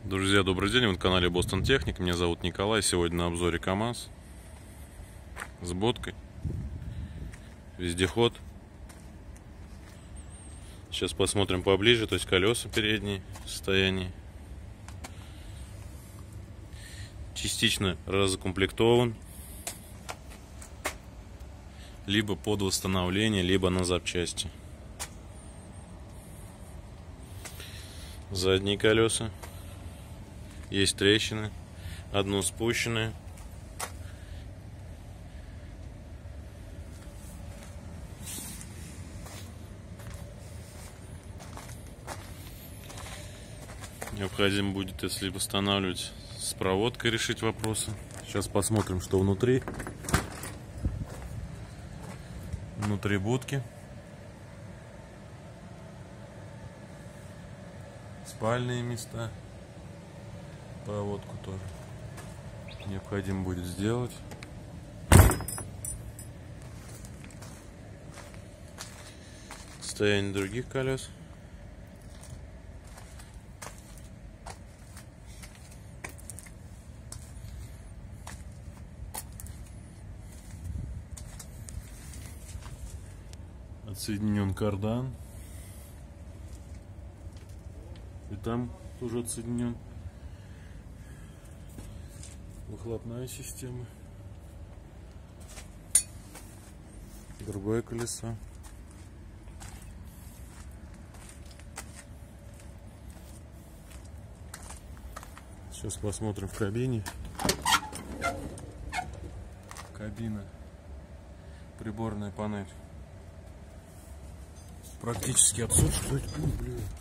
Друзья, добрый день, вы на канале Boston Technic. Меня зовут Николай. Сегодня на обзоре КамАЗ с бодкой, вездеход. Сейчас посмотрим поближе, то есть колеса передние в состоянии. Частично разукомплектован, либо под восстановление, либо на запчасти. Задние колеса. Есть трещины, одно спущенное. Необходимо будет, если восстанавливать, с проводкой решить вопросы. Сейчас посмотрим, что внутри. Внутри будки. Спальные места. Проводку тоже необходимо будет сделать. Состояние других колес. Отсоединен кардан. И там тоже отсоединен. Выхлопная система. Другое колесо. Сейчас посмотрим в кабине. Кабина. Приборная панель практически отсутствует.